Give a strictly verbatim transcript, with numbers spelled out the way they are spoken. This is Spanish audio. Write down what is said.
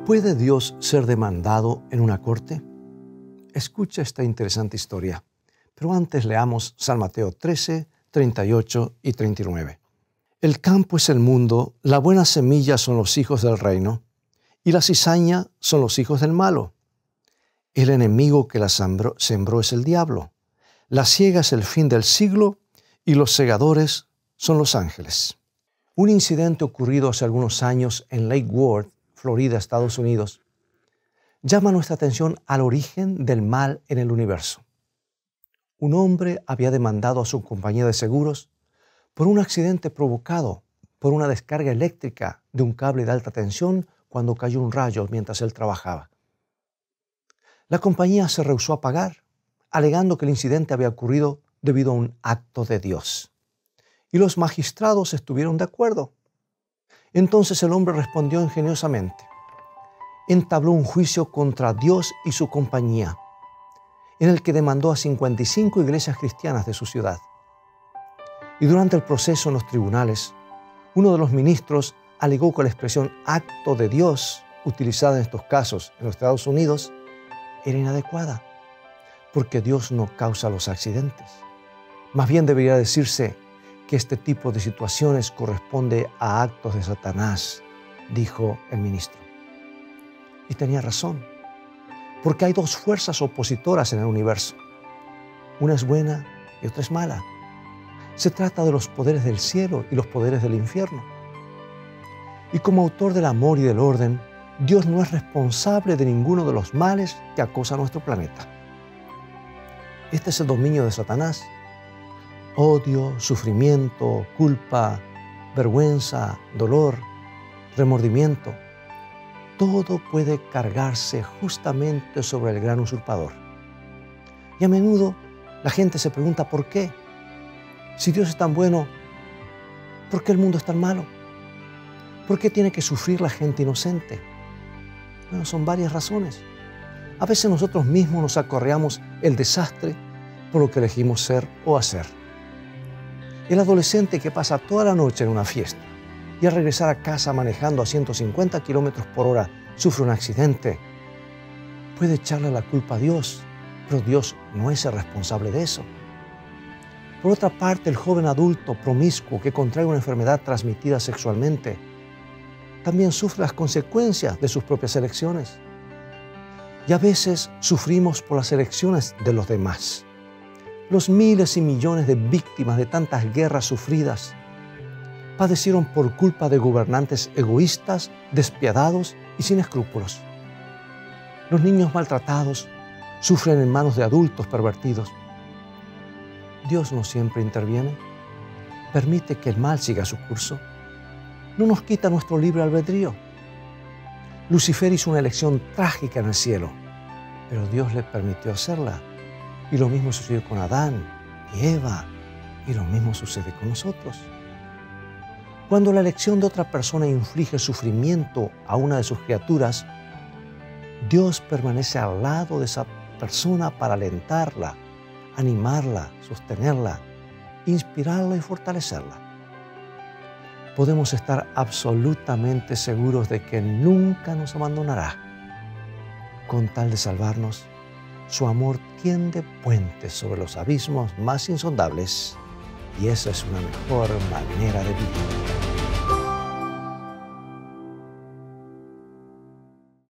¿Puede Dios ser demandado en una corte? Escucha esta interesante historia, pero antes leamos San Mateo trece, treinta y ocho y treinta y nueve. El campo es el mundo, la buena semilla son los hijos del reino, y la cizaña son los hijos del malo. El enemigo que la sembró, sembró es el diablo. La siega es el fin del siglo, y los segadores son los ángeles. Un incidente ocurrido hace algunos años en Lake Worth, Florida, Estados Unidos, llama nuestra atención al origen del mal en el universo. Un hombre había demandado a su compañía de seguros por un accidente provocado por una descarga eléctrica de un cable de alta tensión cuando cayó un rayo mientras él trabajaba. La compañía se rehusó a pagar, alegando que el incidente había ocurrido debido a un acto de Dios. Y los magistrados estuvieron de acuerdo. Entonces el hombre respondió ingeniosamente. Entabló un juicio contra Dios y su compañía, en el que demandó a cincuenta y cinco iglesias cristianas de su ciudad. Y durante el proceso en los tribunales, uno de los ministros alegó que la expresión acto de Dios, utilizada en estos casos en los Estados Unidos, era inadecuada, porque Dios no causa los accidentes. Más bien debería decirse que este tipo de situaciones corresponde a actos de Satanás, dijo el ministro. Y tenía razón, porque hay dos fuerzas opositoras en el universo. Una es buena y otra es mala. Se trata de los poderes del cielo y los poderes del infierno. Y como autor del amor y del orden, Dios no es responsable de ninguno de los males que acosa a nuestro planeta. Este es el dominio de Satanás. Odio, sufrimiento, culpa, vergüenza, dolor, remordimiento. Todo puede cargarse justamente sobre el gran usurpador. Y a menudo la gente se pregunta ¿por qué? Si Dios es tan bueno, ¿por qué el mundo es tan malo? ¿Por qué tiene que sufrir la gente inocente? Bueno, son varias razones. A veces nosotros mismos nos acarreamos el desastre por lo que elegimos ser o hacer. El adolescente que pasa toda la noche en una fiesta y al regresar a casa manejando a ciento cincuenta kilómetros por hora sufre un accidente, puede echarle la culpa a Dios, pero Dios no es el responsable de eso. Por otra parte, el joven adulto promiscuo que contrae una enfermedad transmitida sexualmente también sufre las consecuencias de sus propias elecciones. Y a veces sufrimos por las elecciones de los demás. Los miles y millones de víctimas de tantas guerras sufridas padecieron por culpa de gobernantes egoístas, despiadados y sin escrúpulos. Los niños maltratados sufren en manos de adultos pervertidos. Dios no siempre interviene, permite que el mal siga su curso. No nos quita nuestro libre albedrío. Lucifer hizo una elección trágica en el cielo, pero Dios le permitió hacerla. Y lo mismo sucedió con Adán y Eva, y lo mismo sucede con nosotros. Cuando la elección de otra persona inflige sufrimiento a una de sus criaturas, Dios permanece al lado de esa persona para alentarla, animarla, sostenerla, inspirarla y fortalecerla. Podemos estar absolutamente seguros de que nunca nos abandonará. Con tal de salvarnos, su amor tiende puentes sobre los abismos más insondables y esa es una mejor manera de vivir.